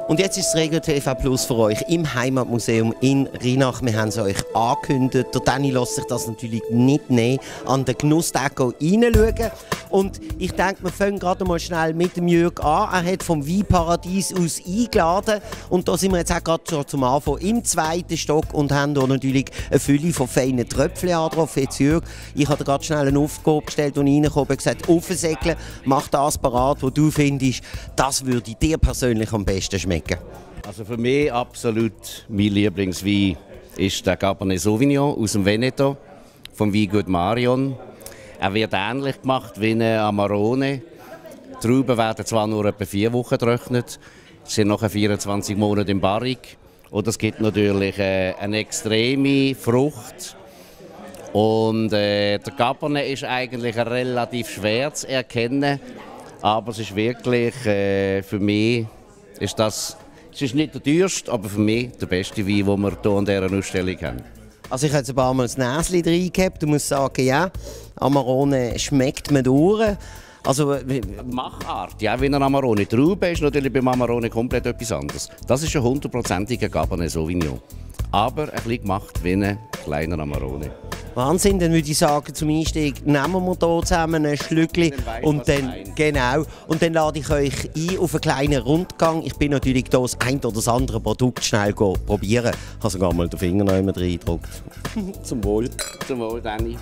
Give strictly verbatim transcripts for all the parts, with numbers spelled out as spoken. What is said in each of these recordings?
Und jetzt ist das Regio T V Plus für euch im Heimatmuseum in Rheinach. Wir haben es euch angekündigt. Der Danny lässt sich das natürlich nicht nehmen, an den Genussdeko reinschauen. Und ich denke, wir fangen gerade mal schnell mit dem Jörg an. Er hat vom Weinparadies aus eingeladen. Und da sind wir jetzt auch gerade schon zum Anfang im zweiten Stock und haben hier natürlich eine Fülle von feinen Tröpfchen angetroffen. Jetzt Jörg, ich habe dir gerade schnell eine Aufgabe gestellt und reingekommen und gesagt, aufsäckeln, mach das parat, was du findest, das würde dir persönlich am besten schmecken. Also für mich absolut mein Lieblingswein ist der Cabernet Sauvignon aus dem Veneto vom Weingut Marion. Er wird ähnlich gemacht wie ein Amarone. Die Trauben werden zwar nur etwa vier Wochen getrocknet, sind nachher vierundzwanzig Monate im Barrik. Und es gibt natürlich äh, eine extreme Frucht. Und äh, der Cabernet ist eigentlich relativ schwer zu erkennen, aber es ist wirklich äh, für mich ist das, es ist nicht der teuerste, aber für mich der beste Wein, den wir hier an dieser Ausstellung haben. Also ich habe jetzt ein paar Mal das Näschen reingehabt. Du musst sagen, ja, Amarone schmeckt mir durch. Also, die Machart, ja, wie ein Amarone. Die Traube ist natürlich beim Amarone komplett etwas anderes. Das ist ein hundertprozentiger Cabernet Sauvignon. Aber ein bisschen gemacht wie ein kleiner Amarone. Wahnsinn, dann würde ich sagen, zum Einstieg nehmen wir hier zusammen ein Schlückchen und dann, genau, und dann lade ich euch ein auf einen kleinen Rundgang. Ich bin natürlich hier das ein oder das andere Produkt schnell probieren. Ich habe sogar mal den Finger noch immer reingedrückt. Zum Wohl. Zum Wohl, Danny.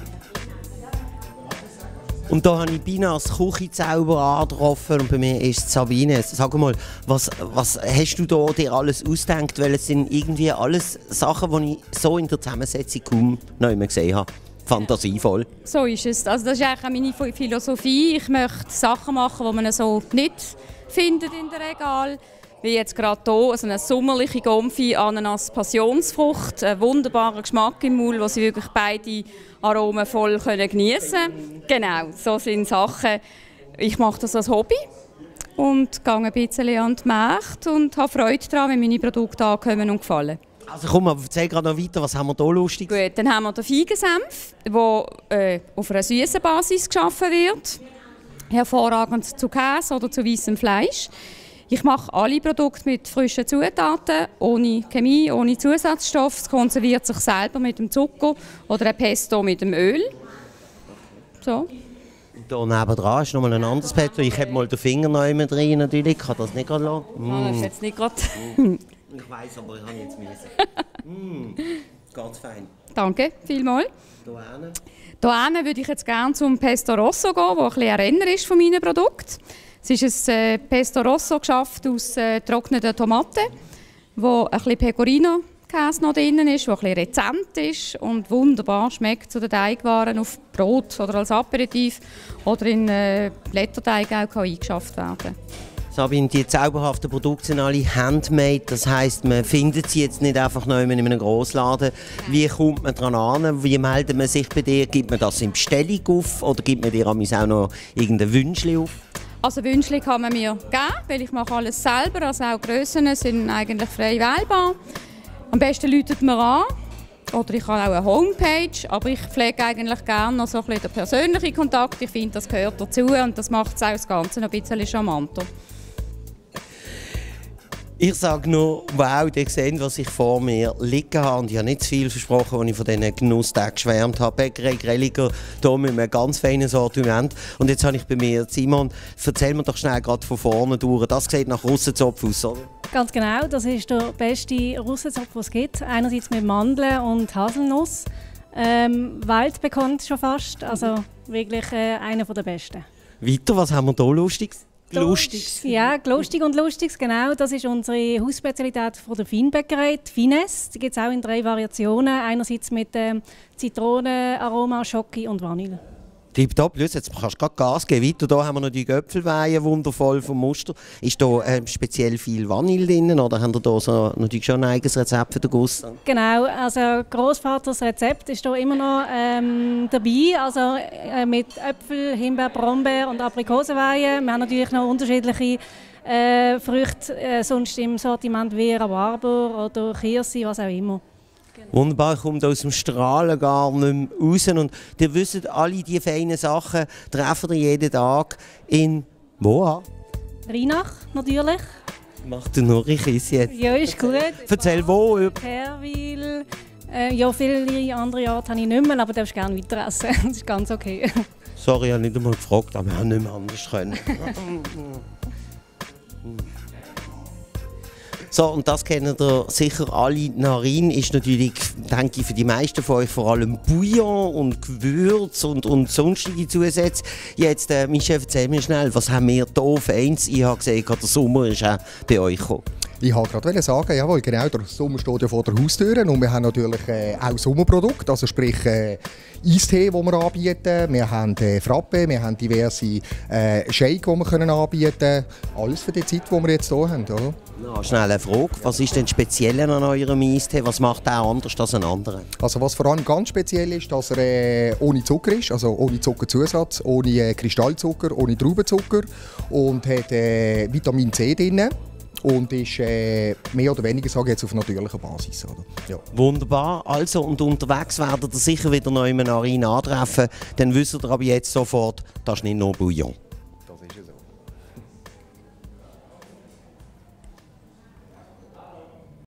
Und da habe ich Binas Küchenzauber angetroffen und bei mir ist Sabine. Sag mal, was, was hast du da dir alles ausgedacht? Weil es sind irgendwie alles Sachen, die ich so in der Zusammensetzung kaum noch mehr gesehen habe. Fantasievoll. So ist es. Also das ist eigentlich auch meine Philosophie. Ich möchte Sachen machen, die man so nicht findet in den Regal. Wie jetzt gerade hier, also eine sommerliche Gomfi Ananas Passionsfrucht, einen wunderbaren Geschmack im Mund, wo sie wirklich beide Aromen voll geniessen können. Genau, so sind Sachen. Ich mache das als Hobby und gehe ein bisschen an die Märkte und habe Freude daran, wenn meine Produkte ankommen und gefallen. Also komm, erzähl gerade noch weiter, was haben wir hier lustig? Gut, dann haben wir den Feigensenf, der äh, auf einer süßen Basis geschaffen wird. Hervorragend zu Käse oder zu weißem Fleisch. Ich mache alle Produkte mit frischen Zutaten, ohne Chemie, ohne Zusatzstoffe. Es konserviert sich selber mit dem Zucker oder ein Pesto mit dem Öl. So. Hier nebenan ist noch mal ein anderes Pesto. Ich habe mal den Finger noch immer drin, natürlich. Ich kann das nicht gerade lassen. Mm. Ah, das ist jetzt nicht gerade. Ich weiss, aber ich habe jetzt müssen. mm. Ganz fein. Danke, vielmals. Hier hinten würde ich jetzt gerne zum Pesto Rosso gehen, der ein bisschen ein Renner ist von meinen Produkten. Es ist ein äh, Pesto Rosso geschafft aus äh, getrockneten Tomaten, wo ein bisschen Pecorino-Käse noch drin ist, der ein bisschen rezent ist und wunderbar schmeckt zu den Teigwaren auf Brot oder als Aperitif oder in äh, Blätterteig auch kann eingeschafft werden. Sabine, die zauberhaften Produkte sind alle handmade, das heisst, man findet sie jetzt nicht einfach noch in einem Grossladen. Wie kommt man daran an? Wie meldet man sich bei dir? Gibt man das in Bestellung auf oder gibt man dir auch noch irgendein Wünschchen auf? Also Wünschchen kann man mir geben, weil ich mache alles selber, also auch Grössen sind eigentlich frei wählbar. Am besten läutet man an, oder ich habe auch eine Homepage, aber ich pflege eigentlich gerne noch so ein bisschen den persönlichen Kontakt. Ich finde, das gehört dazu und das macht auch das Ganze noch ein bisschen charmanter. Ich sage nur, wow, ihr seht, was ich vor mir liegen habe. Und ich habe nicht zu viel versprochen, als ich von diesen Genusstagen geschwärmt habe. Bäckerei Grelliger, hier mit einem ganz feinen Sortiment. Und jetzt habe ich bei mir Simon, erzähl mir doch schnell gerade von vorne durch. Das sieht nach Russenzopf aus, oder? Ganz genau, das ist der beste Russenzopf, den es gibt. Einerseits mit Mandeln und Haselnuss. Ähm, weltbekannt schon fast, also wirklich äh, einer der besten. Weiter, was haben wir hier Lustiges? Lustiges. Ja, lustig und lustiges, genau. Das ist unsere Hausspezialität von der Feinbäckerei, die Finesse. Die gibt es auch in drei Variationen. Einerseits mit ähm, Zitronenaroma, Schoki und Vanille. Tipptopp, jetzt kannst du gerade Gas geben. Weiter hier haben wir noch die Göpfelweihe, wundervoll vom Muster. Ist da äh, speziell viel Vanille drin oder haben ihr da so natürlich schon ein eigenes Rezept für den Guss? Genau, also Großvaters Rezept ist hier immer noch ähm, dabei. Also äh, mit Äpfel, Himbeer, Brombeer und Aprikosenweihe. Wir haben natürlich noch unterschiedliche äh, Früchte äh, sonst im Sortiment wie Rhabarber oder Kirsi, was auch immer. Wunderbar, ich komme aus dem Strahlen gar nicht mehr raus. Und ihr wisst, alle diese feinen Sachen treffen ihr jeden Tag in wo? Rheinach natürlich. Mach du noch ein Kiss jetzt. Ja, ist gut. Erzähl wo. Perwil. Äh, ja, viele andere Orte habe ich nicht mehr, aber du darfst gerne weiter essen. Das ist ganz okay. Sorry, ich habe nicht einmal gefragt, aber wir haben nicht mehr anders können. So, und das kennen ihr sicher alle. Narin ist natürlich, denke ich, für die meisten von euch vor allem Bouillon und Gewürz und, und sonstige Zusätze. Jetzt, äh, Michel, erzähl mir schnell, was haben wir hier Fans? Ich habe gesehen, der Sommer ist auch bei euch gekommen. Ich wollte gerade sagen, jawohl, genau, der Sommer steht ja vor der Haustür und wir haben natürlich äh, auch Sommerprodukte, also sprich äh, Eistee, den wir anbieten, wir haben äh, Frappe, wir haben diverse äh, Shake, die wir können anbieten können. Alles für die Zeit, die wir jetzt hier haben. Oder? Na, schnell eine Frage, was ist denn speziell an eurem Eistee? Was macht er anders als ein anderer? Also was vor allem ganz speziell ist, dass er äh, ohne Zucker ist, also ohne Zuckerzusatz, ohne äh, Kristallzucker, ohne Traubenzucker und hat äh, Vitamin C drin. Und ist äh, mehr oder weniger sage ich jetzt auf natürlicher Basis. Oder? Ja. Wunderbar. Also, und unterwegs werdet ihr sicher wieder noch in Narin antreffen. Dann wisst ihr aber jetzt sofort, das ist nicht nur Bouillon.